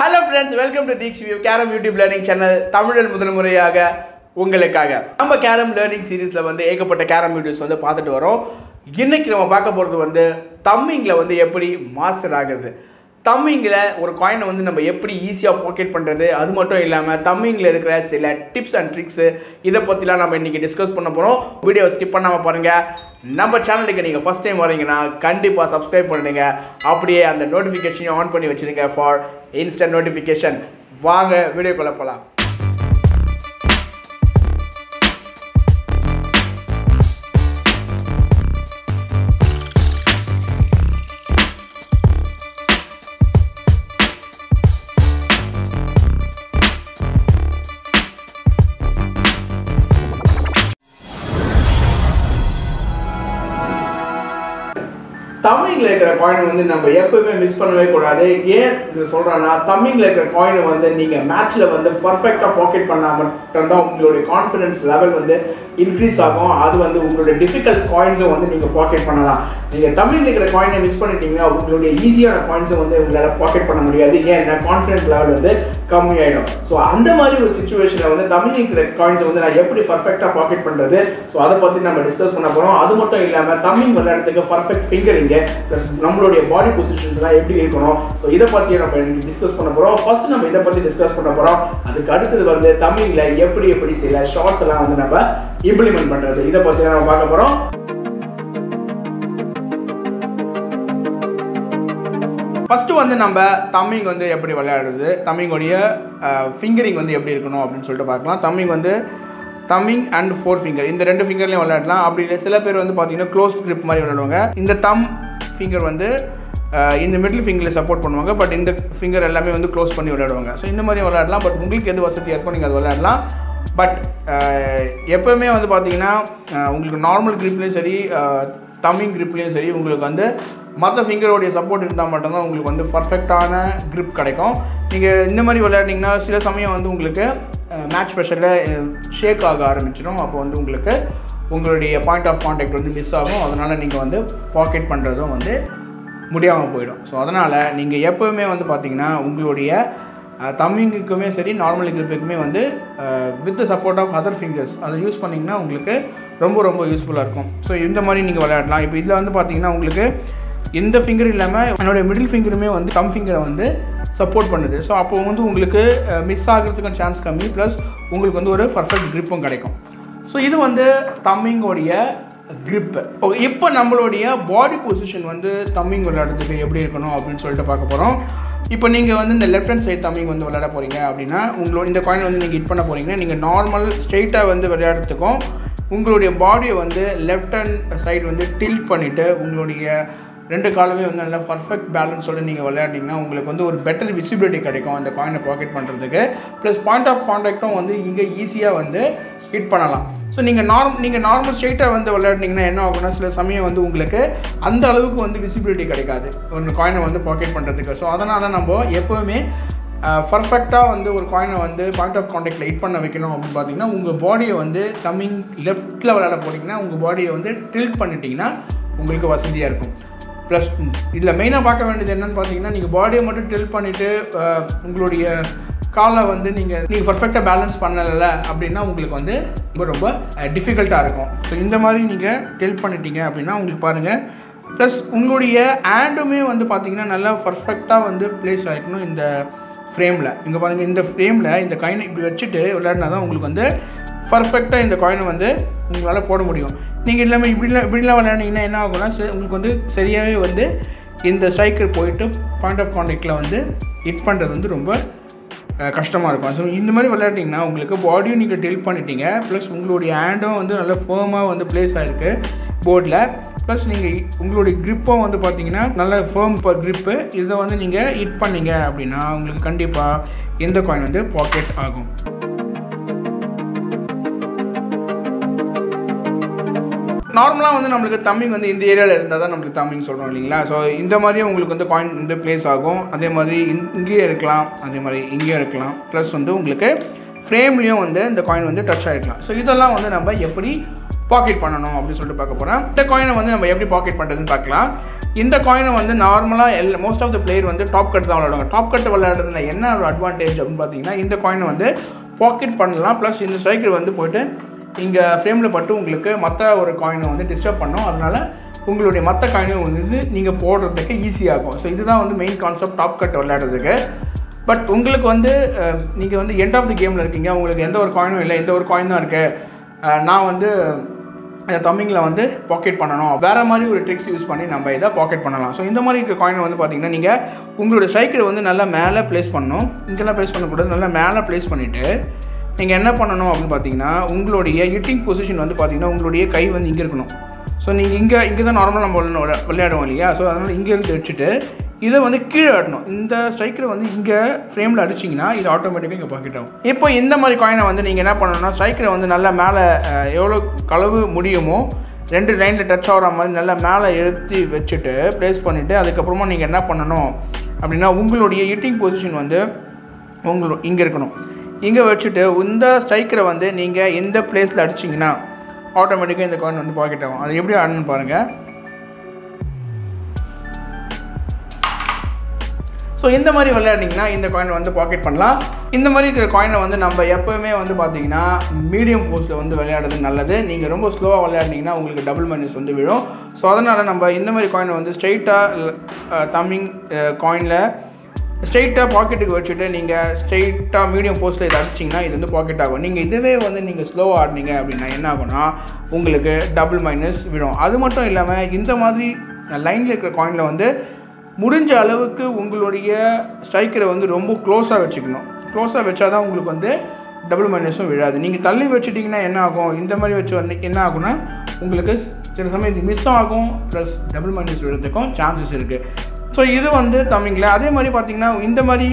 Hello friends, welcome to DEEKS Carrom YouTube learning channel. தமிழில் முதல் முறையாக உங்களுக்காக நம்ம Carrom learning seriesல வந்து ஏகப்பட்ட Carrom videos வந்து பார்த்துட்டு வரோம். இன்னைக்கு நம்ம பார்க்க போறது வந்து தம்மிங்ல வந்து எப்படி மாஸ்டர் ஆகுது. தம்மிங்ல ஒரு காயினை வந்து நம்ம எப்படி ஈஸியா பாக்கெட் பண்றது, அது மட்டும் இல்லாம தம்மிங்ல இருக்கிற சில டிப்ஸ் அண்ட் ட்ரிக்ஸ் இத பத்திலாம் நம்ம இன்னைக்கு டிஸ்கஸ் பண்ண போறோம். வீடியோ ஸ்கிப் பண்ணாம பாருங்க. நம்ம சேனலுக்கு நீங்க ஃபர்ஸ்ட் டைம் வரீங்கன்னா கண்டிப்பா Subscribe பண்ணுங்க. அப்படியே அந்த நோட்டிஃபிகேஷனை ஆன் பண்ணி வச்சிருங்க for instant notification. வாங்க வீடியோக்குள்ள போலாம். தம்மிங்ல இருக்கிற காயின் வந்து நம்ம எப்பவுமே மிஸ் பண்ணவே கூடாது. ஏன் இது சொல்றேன்னா, தம்மிங்ல இருக்கிற காயின் வந்து நீங்க மேட்ச்ல வந்து பர்ஃபெக்ட்டா பாக்கெட் பண்ணா மட்டும் தான் உங்களுடைய கான்ஃபிடன்ஸ் லெவல் வந்து இன்க்ரீஸ் ஆகும். அது வந்து உங்களுடைய டிஃபிகல்ட் காயின்ஸும் வந்து நீங்க பாக்கெட் பண்ணலாம். நீங்க தம்மிங்ல இருக்கிற காயினை மிஸ் பண்ணிட்டீங்கன்னா உங்களுடைய ஈஸியான காயின்ஸை வந்து உங்களால் பாக்கெட் பண்ண முடியாது. ஏன்னா கான்ஃபிடன்ஸ் லெவல் வந்து கம்மியாயிடும். ஸோ அந்த மாதிரி ஒரு சுச்சுவேஷன்ல வந்து தம்மிங்ல இருக்கிற காயின்ஸை வந்து நான் எப்படி பர்ஃபெக்ட்டா பாக்கெட் பண்றது, ஸோ அதை பத்தி நம்ம டிஸ்கஸ் பண்ண போறோம். அது மட்டும் இல்லாம தம்மிங் விளையாடுறதுக்கு பர்ஃபெக்ட் ஃபிங்கரிங் ப்ளஸ் நம்மளுடைய பாடி பொசிஷன்ஸ்லாம் எப்படி இருக்கணும், ஸோ இதை பற்றி நம்ம இன்னைக்கு டிஸ்கஸ் பண்ண போகிறோம். ஃபர்ஸ்ட் நம்ம இதை பற்றி டிஸ்கஸ் பண்ண போகிறோம். அதுக்கு அடுத்தது வந்து தம்மிங்ல எப்படி சில ஷார்ட்ஸ் எல்லாம் வந்து நம்ம இம்ப்ளிமெண்ட் பண்ணுறது, இதை பற்றி நம்ம பார்க்க போகிறோம். ஃபஸ்ட்டு வந்து நம்ம தம்மிங் வந்து எப்படி விளையாடுறது, தம்மிங்கோடைய ஃபிங்கரிங் வந்து எப்படி இருக்கணும் அப்படின்னு சொல்லிட்டு பார்க்கலாம். தம்மிங் அண்ட் 4 ஃபிங்கர் இந்த 2 ஃபிங்கர்லையும் விளையாடலாம். அப்படி இல்லை சில பேர் வந்து பார்த்தீங்கன்னா க்ளோஸ் கிரிப் மாதிரி விளையாடுவாங்க. இந்த தம் ஃபிங்கர் வந்து இந்த மிடில் ஃபிங்கரில் சப்போர்ட் பண்ணுவாங்க, பட் இந்த ஃபிங்கர் எல்லாமே வந்து க்ளோஸ் பண்ணி விளையாடுவாங்க. ஸோ இந்த மாதிரி விளையாடலாம். பட் உங்களுக்கு எது வசதியாக இருக்கோ நீங்கள் அது விளையாடலாம். பட் எப்போவுமே வந்து பார்த்தீங்கன்னா உங்களுக்கு நார்மல் கிரிப்லேயும் சரி தம்மிங் கிரிப்லேயும் சரி உங்களுக்கு வந்து மற்ற ஃபிங்கரோடைய சப்போர்ட் இருந்தால் மட்டும்தான் உங்களுக்கு வந்து பர்ஃபெக்டான கிரிப் கிடைக்கும். நீங்கள் இந்த மாதிரி விளையாடிங்கன்னா சில சமயம் வந்து உங்களுக்கு மேட்ச் ப்ரெஷரில் ஷேக் ஆக ஆரம்பிச்சிடும். அப்போ வந்து உங்களுக்கு உங்களுடைய பாயிண்ட் ஆஃப் கான்டாக்ட் வந்து மிஸ் ஆகும். அதனால் நீங்கள் வந்து பாக்கெட் பண்ணுறதும் வந்து முடியாமல் போயிடும். ஸோ அதனால் நீங்கள் எப்போவுமே வந்து பார்த்தீங்கன்னா உங்களுடைய தம்மிங்குக்குமே சரி நார்மல் கிரிப்புக்குமே வந்து with support of other fingers அதை யூஸ் பண்ணிங்கன்னா உங்களுக்கு ரொம்ப யூஸ்ஃபுல்லாக இருக்கும். ஸோ இந்த மாதிரி நீங்கள் விளையாடலாம். இப்போ இதில் வந்து பார்த்தீங்கன்னா உங்களுக்கு இந்த ஃபிங்கர் இல்லாமல் என்னுடைய மிடில் ஃபிங்கருமே வந்து தம் ஃபிங்கரை வந்து சப்போர்ட் பண்ணுது. ஸோ அப்போ வந்து உங்களுக்கு மிஸ் ஆகிறதுக்கும் சான்ஸ் கம்மி, ப்ளஸ் உங்களுக்கு வந்து ஒரு பர்ஃபெக்ட் கிரிப்பும் கிடைக்கும். ஸோ இது வந்து தம்மிங்கோடைய கிரிப்பு. ஓகே, இப்போ நம்மளுடைய பாடி பொசிஷன் வந்து தம்மிங் விளையாடுறதுக்கு எப்படி இருக்கணும் அப்படின்னு சொல்லிட்டு பார்க்க போகிறோம். இப்போ நீங்கள் வந்து இந்த லெஃப்ட் ஹேண்ட் சைட் தம்மிங் வந்து விளையாட போகிறீங்க அப்படின்னா உங்களோட இந்த காயின் வந்து நீங்கள் ஹிட் பண்ண போகிறீங்கன்னா நீங்கள் நார்மல் ஸ்ட்ரெயிட்டாக வந்து விளையாடுறதுக்கும் உங்களுடைய பாடியை வந்து லெஃப்ட் ஹேண்ட் சைடு வந்து டில்ட் பண்ணிவிட்டு உங்களுடைய 2 காலுமே வந்து நல்லா பர்ஃபெக்ட் பேலன்ஸோடு நீங்கள் விளையாடிங்கன்னா உங்களுக்கு வந்து ஒரு பெட்டர் விசிபிலிட்டி கிடைக்கும் அந்த காயினை பாக்கெட் பண்ணுறதுக்கு. ப்ளஸ் பாயிண்ட் ஆஃப் கான்டாக்டும் வந்து இங்கே ஈஸியாக வந்து ஹிட் பண்ணலாம். ஸோ நீங்கள் நார்மல் ஸ்ட்ரெயிட்டாக வந்து விளையாடினீங்கன்னா என்ன ஆகும்னா சில சமயம் வந்து உங்களுக்கு அந்த அளவுக்கு வந்து விசிபிலிட்டி கிடைக்காது ஒரு காயினை வந்து பாக்கெட் பண்ணுறதுக்கு. ஸோ அதனால் நம்ம எப்போவுமே பர்ஃபெக்டாக வந்து ஒரு காயினை வந்து பாயிண்ட் ஆஃப் கான்டாக்டில் ஹிட் பண்ண வைக்கணும் அப்படின்னு பார்த்தீங்கன்னா உங்கள் பாடியை வந்து தம்மிங் லெஃப்ட்டில் விளையாட போனீங்கன்னா உங்கள் பாடியை வந்து டில்ட் பண்ணிட்டீங்கன்னா உங்களுக்கு வசதியாக இருக்கும். ப்ளஸ் இதில் மெயினாக பார்க்க வேண்டியது என்னென்னு பார்த்தீங்கன்னா நீங்கள் பாடியை மட்டும் டில்ட் பண்ணிவிட்டு உங்களுடைய காலை வந்து நீங்கள் பர்ஃபெக்டாக பேலன்ஸ் பண்ணலை அப்படின்னா உங்களுக்கு வந்து ரொம்ப டிஃபிகல்ட்டாக இருக்கும். ஸோ இந்த மாதிரி நீங்கள் டில்ட் பண்ணிட்டீங்க அப்படின்னா உங்களுக்கு பாருங்கள். ப்ளஸ் உங்களுடைய ஹேண்டுமே வந்து பார்த்தீங்கன்னா நல்லா பர்ஃபெக்டாக வந்து பிளேஸ் ஆகிருக்கணும் இந்த ஃப்ரேமில். இங்கே பாருங்கள், இந்த ஃப்ரேமில் இந்த காயினை இப்படி வச்சுட்டு விளையாடினா தான் உங்களுக்கு வந்து பர்ஃபெக்டாக இந்த காயினை வந்து உங்களால் போட முடியும். நீங்கள் இல்லாமல் இப்படிலாம் விளையாடிங்கன்னா என்ன ஆகும்னா உங்களுக்கு வந்து சரியாகவே வந்து இந்த ஸ்ட்ரைக்கர் போயிட்டு பாயிண்ட் ஆஃப் கான்டாக்டில் வந்து ஹிட் பண்ணுறது வந்து ரொம்ப கஷ்டமாக இருக்கும். ஸோ இந்த மாதிரி விளையாட்டிங்கன்னா உங்களுக்கு பாடியும் நீங்கள் டில்ட் பண்ணிட்டீங்க, ப்ளஸ் உங்களுடைய ஹேண்டும் வந்து நல்லா ஃபேர்மாக வந்து பிளேஸ் ஆகிருக்கு போர்டில். ப்ளஸ் நீங்கள் உங்களுடைய க்ரிப்பும் வந்து பார்த்தீங்கன்னா நல்ல ஃபேர்ம் க்ரிப்பு. இதை வந்து நீங்கள் ஹிட் பண்ணீங்க அப்படின்னா உங்களுக்கு கண்டிப்பாக இந்த காயின் வந்து பாக்கெட் ஆகும். நார்மலாக வந்து நம்மளுக்கு தம்மிங் வந்து இந்த ஏரியாவில் இருந்தால் தான் நம்மளுக்கு தம்மிங் சொல்கிறோம் இல்லைங்களா. ஸோ இந்த மாதிரியும் உங்களுக்கு வந்து காயின் வந்து பிளேஸ் ஆகும். அதே மாதிரி இங்கேயே இருக்கலாம், அதே மாதிரி இங்கேயும் இருக்கலாம். ப்ளஸ் வந்து உங்களுக்கு ஃப்ரேம்லேயும் வந்து இந்த காயின் வந்து டச் ஆகிருக்கலாம். ஸோ இதெல்லாம் வந்து நம்ம எப்படி பாக்கெட் பண்ணணும் அப்படின்னு சொல்லிட்டு பார்க்க போகிறோம். இந்த காயினை வந்து நம்ம எப்படி பாக்கெட் பண்ணுறதுன்னு பார்க்கலாம். இந்த காயினை வந்து நார்மலாக மோஸ்ட் ஆஃப் த பிளேயர் வந்து டாப் கட் தான் விளையாடுவாங்க. டாப் கட் விளையாடுறதுல என்ன ஒரு அட்வான்டேஜ் அப்படின்னு பார்த்தீங்கன்னா இந்த காயினை வந்து பாக்கெட் பண்ணலாம். ப்ளஸ் இந்த ஸ்ட்ரைக்கர் வந்து போய்ட்டு இங்கே ஃப்ரேமில் பட்டு உங்களுக்கு மற்ற ஒரு காயினை வந்து டிஸ்டர்ப் பண்ணோம். அதனால் உங்களுடைய மற்ற காயினும் வந்து நீங்கள் போடுறதுக்கு ஈஸியாகும். ஸோ இதுதான் வந்து மெயின் கான்செப்ட் டாப் கட் விளையாடுறதுக்கு. பட் உங்களுக்கு வந்து நீங்கள் வந்து எண்ட் ஆஃப் தி கேமில் இருக்கீங்க, உங்களுக்கு எந்த ஒரு காயினும் இல்லை, எந்த ஒரு காயின் தான் இருக்குது, நான் வந்து தம்பிங்கில் வந்து பாக்கெட் பண்ணணும், வேறு மாதிரி ஒரு ட்ரிக்ஸ் யூஸ் பண்ணி நம்ம இதை பாக்கெட் பண்ணலாம். ஸோ இந்த மாதிரி இருக்கிற காயினை வந்து பார்த்திங்கன்னா நீங்கள் உங்களோட ஸ்ட்ரைக்கரை வந்து நல்லா மேலே ப்ளேஸ் பண்ணணும். இங்கெல்லாம் ப்ளேஸ் பண்ணக்கூடாது, நல்லா மேலே ப்ளேஸ் பண்ணிவிட்டு நீங்கள் என்ன பண்ணணும் அப்படின்னு பார்த்தீங்கன்னா உங்களுடைய ஹிட்டிங் பொசிஷன் வந்து பார்த்திங்கன்னா உங்களுடைய கை வந்து இங்கே இருக்கணும். ஸோ நீங்கள் இங்கே தான் நார்மலாக நம்ம விளையாடுவோம் இல்லையா? ஸோ அதனால் இங்கேருந்து வச்சுட்டு இதை வந்து கீழே ஆடணும். இந்த ஸ்ட்ரைக்கரை வந்து இங்கே ஃப்ரேமில் அடிச்சிங்கன்னா இது ஆட்டோமேட்டிக்காக இங்கே பாக்கெட் ஆகும். இப்போ இந்த மாதிரி காயினை வந்து நீங்கள் என்ன பண்ணணும்னா ஸ்ட்ரைக்கரை வந்து நல்லா மேலே எவ்வளோ களவு முடியுமோ 2 லைனில் டச் ஆகிற மாதிரி நல்லா மேலே எழுத்தி வச்சுட்டு ப்ளேஸ் பண்ணிவிட்டு அதுக்கப்புறமா நீங்கள் என்ன பண்ணணும் அப்படின்னா உங்களுடைய ஹிட்டிங் பொசிஷன் வந்து இங்கே இருக்கணும். இங்கே வச்சுட்டு இந்த ஸ்ட்ரைக்கரை வந்து நீங்கள் எந்த பிளேஸில் அடிச்சிங்கன்னா ஆட்டோமேட்டிக்காக இந்த காயின் வந்து பாக்கெட் ஆகும். அது எப்படி ஆடணும்னு பாருங்கள். ஸோ இந்த மாதிரி விளையாடிங்கன்னா இந்த காயின் வந்து பாக்கெட் பண்ணலாம். இந்த மாதிரி இருக்கிற காயினை வந்து நம்ம எப்போவுமே வந்து பார்த்தீங்கன்னா மீடியம் ஃபோர்ஸில் வந்து விளையாடுறது நல்லது. நீங்கள் ரொம்ப ஸ்லோவாக விளையாடினீங்கன்னா உங்களுக்கு டபுள் மைனஸ் வந்து விழும். ஸோ அதனால் நம்ம இந்த மாதிரி காயினை வந்து ஸ்ட்ரெயிட்டாக தம்பிங் காயினில் ஸ்ட்ரெயிட்டாக பாக்கெட்டுக்கு வச்சுட்டு நீங்கள் ஸ்ட்ரெயிட்டாக மீடியம் ஃபோர்ஸில் இதை அடிச்சிங்கன்னா இது வந்து பாக்கெட் ஆகும். நீங்கள் இதுவே வந்து நீங்கள் ஸ்லோவாக ஆடினீங்க அப்படின்னா என்ன ஆகும்னா உங்களுக்கு டபுள் மைனஸ் விழும். அது மட்டும் இல்லாமல் இந்த மாதிரி லைனில் இருக்கிற காயினில் வந்து முடிஞ்ச அளவுக்கு உங்களுடைய ஸ்ட்ரைக்கரை வந்து ரொம்ப க்ளோஸாக வச்சுக்கணும். க்ளோஸாக வச்சா தான் உங்களுக்கு வந்து டபுள் மைனஸும் விழாது. நீங்கள் தள்ளி வச்சுட்டிங்கன்னா என்ன ஆகும், இந்த மாதிரி வச்சு வந்து என்ன ஆகும்னா உங்களுக்கு சில சமயம் இது மிஸ் ஆகும், ப்ளஸ் டபுள் மைனஸ் விழுறதுக்கும் சான்சஸ் இருக்குது. ஸோ இது வந்து தம்பிங்கில் அதே மாதிரி பார்த்திங்கன்னா இந்த மாதிரி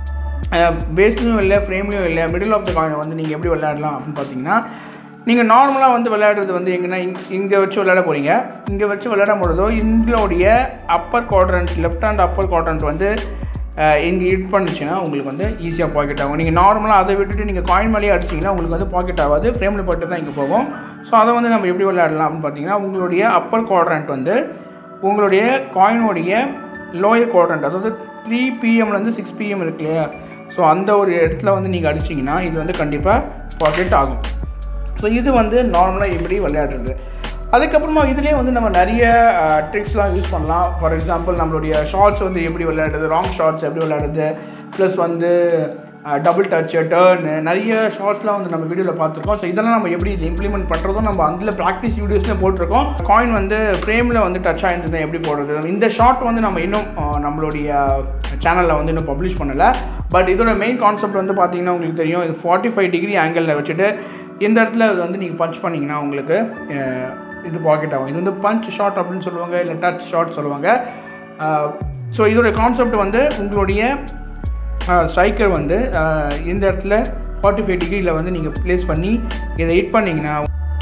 பேஸ்லையும் இல்லை ஃப்ரேம்லையும் இல்லை மிடில் ஆஃப் த காயினை வந்து நீங்கள் எப்படி விளையாடலாம் அப்படின்னு பார்த்தீங்கன்னா நீங்கள் நார்மலாக வந்து விளையாடுறது வந்து எங்கன்னா இங்கே வச்சு விளையாட போகிறீங்க. இங்கே வச்சு விளையாடும் பொழுதோ உங்களுடைய upper quadrant left hand upper quadrant வந்து இங்கே ஹிட் பண்ணிச்சுன்னா உங்களுக்கு வந்து ஈஸியாக பாக்கெட் ஆகும். நீங்கள் நார்மலாக அதை விட்டுட்டு நீங்கள் காயின் மேலேயே அடிச்சிங்கன்னா உங்களுக்கு வந்து பாக்கெட் ஆகாது, ஃப்ரேமில் பட்டு தான் இங்கே போகும். ஸோ அதை வந்து நம்ம எப்படி விளையாடலாம் அப்படின்னு பார்த்தீங்கன்னா உங்களுடைய அப்பர் குவாட்ரண்ட் வந்து உங்களுடைய காயினுடைய லோயர் குவாட்ரண்ட், அதாவது 3 PM-லேருந்து 6 PM இருக்கு இல்லையா? ஸோ அந்த ஒரு இடத்துல வந்து நீங்கள் அடிச்சிங்கன்னா இது வந்து கண்டிப்பாக பாக்கெட் ஆகும். ஸோ இது வந்து நார்மலாக இப்படி விளையாடுறது. அதுக்கப்புறமா இதுலேயே வந்து நம்ம நிறைய ட்ரிக்ஸ்லாம் யூஸ் பண்ணலாம். ஃபார் எக்ஸாம்பிள் நம்மளுடைய ஷார்ட்ஸ் வந்து எப்படி விளையாடுறது, ராங் ஷார்ட்ஸ் எப்படி விளையாடுறது, ப்ளஸ் வந்து டபுள் டச்சு, டர்னு, நிறைய ஷார்ட்ஸ்லாம் வந்து நம்ம வீடியோவில் பார்த்துருக்கோம். ஸோ இதெல்லாம் நம்ம எப்படி இது இம்ப்ளிமெண்ட் பண்ணுறதும் நம்ம அதில் ப்ராக்டிஸ் வீடியோஸ்லேயே போட்டிருக்கோம். காயின் வந்து ஃப்ரேமில் வந்து டச் ஆகிருந்தது எப்படி போடுறது, இந்த ஷார்ட் வந்து நம்ம இன்னும் நம்மளுடைய சேனலில் வந்து இன்னும் பப்ளிஷ் பண்ணலை. பட் இதோட மெயின் கான்செப்ட் வந்து பார்த்திங்கன்னா உங்களுக்கு தெரியும், இது 45 டிகிரி ஆங்கிளில் வச்சுட்டு இந்த இடத்துல இது வந்து நீங்கள் பஞ்ச் பண்ணிங்கன்னா உங்களுக்கு இது பாக்கெட் ஆகும். இது வந்து பஞ்ச் ஷாட் அப்படின்னு சொல்லுவாங்க, இல்லை டச் ஷாட் சொல்லுவாங்க. ஸோ இதோட கான்செப்ட் வந்து உங்களுடைய ஸ்ட்ரைக்கர் வந்து இந்த இடத்துல 45 டிகிரியில் வந்து நீங்கள் ப்ளேஸ் பண்ணி இதை ஹிட் பண்ணிங்கன்னா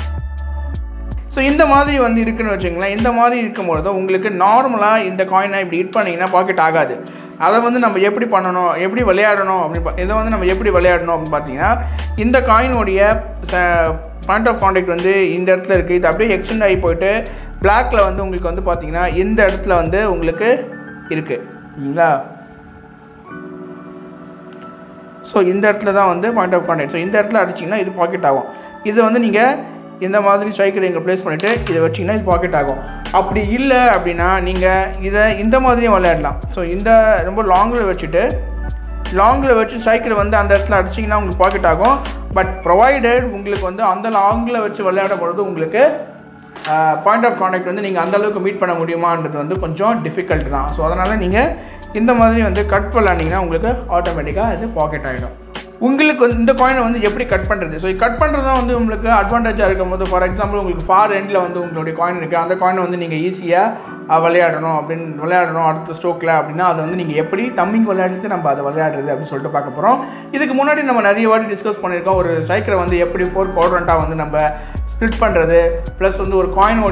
ஸோ இந்த மாதிரி வந்து இருக்குன்னு வச்சுங்களேன். இந்த மாதிரி இருக்கும்போது தான் உங்களுக்கு நார்மலாக இந்த காயினை இப்படி ஹிட் பண்ணிங்கன்னா பாக்கெட் ஆகாது. அதை வந்து நம்ம எப்படி பண்ணணும், எப்படி விளையாடணும் அப்படின்னு இதை வந்து நம்ம எப்படி விளையாடணும் அப்படின்னு பார்த்தீங்கன்னா இந்த காயினுடைய பாயிண்ட் ஆஃப் கான்டாக்ட் வந்து இந்த இடத்துல இருக்குது. இது அப்படியே எக்ஸ்டெண்ட் ஆகி போயிட்டு பிளாக்கில் வந்து உங்களுக்கு வந்து பார்த்தீங்கன்னா இந்த இடத்துல வந்து உங்களுக்கு இருக்குது இல்லைங்களா? ஸோ இந்த இடத்துல தான் வந்து பாயிண்ட் ஆஃப் கான்டாக்ட். ஸோ இந்த இடத்துல அடிச்சிங்கன்னா இது பாக்கெட் ஆகும். இது வந்து நீங்கள் இந்த மாதிரி ஸ்ட்ரைக்கரை இங்கே ப்ளேஸ் பண்ணிவிட்டு இதை வச்சிங்கன்னா இது பாக்கெட் ஆகும். அப்படி இல்லை அப்படின்னா நீங்கள் இதை இந்த மாதிரியும் விளையாடலாம். ஸோ இந்த ரொம்ப லாங்கில் வச்சு ஸ்ட்ரைக்கரை வந்து அந்த இடத்துல அடிச்சிங்கன்னா உங்களுக்கு பாக்கெட் ஆகும். பட் ப்ரொவைடட் உங்களுக்கு வந்து அந்த லாங்கில் வச்சு விளையாடும் பொழுது உங்களுக்கு பாயிண்ட் ஆஃப் கான்டாக்ட் வந்து நீங்கள் அந்தளவுக்கு மீட் பண்ண முடியுமான்றது வந்து கொஞ்சம் டிஃபிகல்ட் தான். ஸோ அதனால் நீங்கள் இந்த மாதிரி வந்து கட் விளையாண்டிங்கன்னா உங்களுக்கு ஆட்டோமேட்டிக்காக இது பாக்கெட் ஆகிடும். உங்களுக்கு வந்து இந்த காயினை வந்து எப்படி கட் பண்ணுறது, ஸோ கட் பண்ணுறது தான் வந்து உங்களுக்கு அட்வான்டேஜாக இருக்கும் போது. ஃபார் எக்ஸாம்பிள் உங்களுக்கு ஃபார் எண்டில் வந்து உங்களுடைய காயின் இருக்குது, அந்த காயினை வந்து நீங்கள் ஈஸியாக விளையாடணும் அடுத்த ஸ்ட்ரோக்கில் அப்படின்னா அதை வந்து நீங்கள் எப்படி தம்பிங் விளையாடிட்டு நம்ம அதை விளையாடுறது அப்படின்னு சொல்லிட்டு பார்க்க போகிறோம். இதுக்கு முன்னாடி நம்ம நிறைய வாட்டி டிஸ்கஸ் பண்ணியிருக்கோம். ஒரு ஸ்ட்ரைக்கரை வந்து எப்படி 4 குவாட்ரண்ட்டாக வந்து நம்ம ஸ்ப்ளிட் பண்ணுறது, ப்ளஸ் வந்து ஒரு காயினை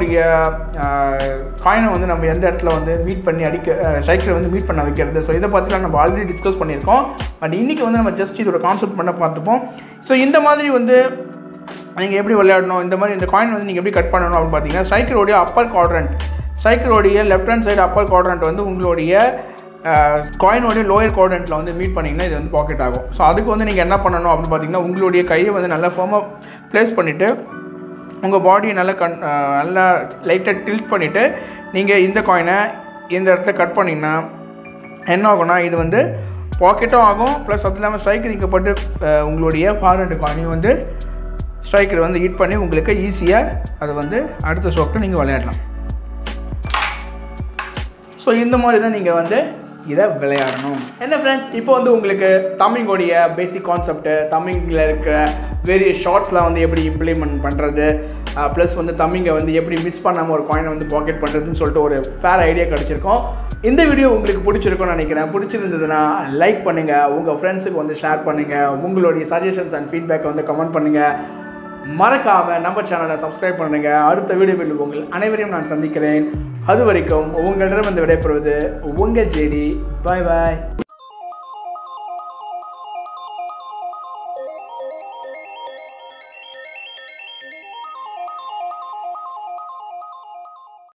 வந்து நம்ம எந்த இடத்துல வந்து மீட் பண்ணி ஸ்ட்ரைக்கரை வந்து மீட் பண்ண வைக்கிறது. ஸோ இதை பற்றிலாம் நம்ம ஆல்ரெடி டிஸ்கஸ் பண்ணியிருக்கோம். பட் இன்றைக்கி வந்து நம்ம ஜஸ்ட் இதோட கான்செப்ட் பண்ண பார்த்துப்போம். ஸோ இந்த மாதிரி வந்து நீங்கள் எப்படி விளையாடணும், இந்த காயின் வந்து நீங்கள் எப்படி கட் பண்ணணும் அப்படின்னு பார்த்தீங்கன்னா ஸ்ட்ரைக்கரோடைய அப்பர் குவாட்ரண்ட் ஸ்ட்ரைக்கரோடைய left hand side upper quadrant வந்து உங்களுடைய காயினோடைய லோயர் குவாட்ரண்ட்டில் வந்து மீட் பண்ணிங்கன்னா இது வந்து பாக்கெட் ஆகும். ஸோ அதுக்கு வந்து நீங்கள் என்ன பண்ணணும் அப்படின்னு பார்த்தீங்கன்னா உங்களுடைய கையை வந்து நல்லா ஃபர்மாக ப்ளேஸ் பண்ணிவிட்டு உங்கள் பாடியை நல்லா லைட்டாக டில்ட் பண்ணிவிட்டு நீங்கள் இந்த காயினை இந்த இடத்துல கட் பண்ணிங்கன்னா என்ன ஆகும்னா இது வந்து பாக்கெட்டும் ஆகும். ப்ளஸ் அது இல்லாமல் ஸ்ட்ரைக்கர் இங்கே போட்டு உங்களுடைய ஃபார்வர்டு காயினையும் வந்து ஸ்ட்ரைக்கர் வந்து ஹிட் பண்ணி உங்களுக்கு ஈஸியாக அதை வந்து அடுத்த ஸ்ட்ரோக்கில் நீங்கள் விளையாடலாம். ஸோ இந்த மாதிரி தான் நீங்கள் வந்து இதை விளையாடணும். என்ன ஃப்ரெண்ட்ஸ், இப்போ வந்து உங்களுக்கு தம்மிங்கோடைய பேசிக் கான்செப்ட்டு, தம்மிங்கில் இருக்கிற வேரியஸ் ஷார்ட்ஸ்லாம் வந்து எப்படி இம்ப்ளிமெண்ட் பண்ணுறது, ப்ளஸ் வந்து தம்மிங்கை வந்து எப்படி மிஸ் பண்ணாமல் ஒரு காயினை வந்து பாக்கெட் பண்ணுறதுன்னு சொல்லிட்டு ஒரு ஃபேர் ஐடியா கிடச்சிருக்கோம். இந்த வீடியோ உங்களுக்கு பிடிச்சிருக்கும்னு நினைக்கிறேன். பிடிச்சிருந்ததுன்னா லைக் பண்ணுங்கள், உங்கள் ஃப்ரெண்ட்ஸுக்கு வந்து ஷேர் பண்ணுங்கள், உங்களுடைய சஜஷன்ஸ் அண்ட் ஃபீட்பேக்கை வந்து கமெண்ட் பண்ணுங்கள். மறக்காமல் நம்ம சேனலை சப்ஸ்கிரைப் பண்ணுங்கள். அடுத்த வீடியோவில் உங்கள் அனைவரையும் நான் சந்திக்கிறேன். அது வரைக்கும் உங்களிடம் வந்து விடைபெறுவது உங்கள் ஜேடி. பாய் பாய்.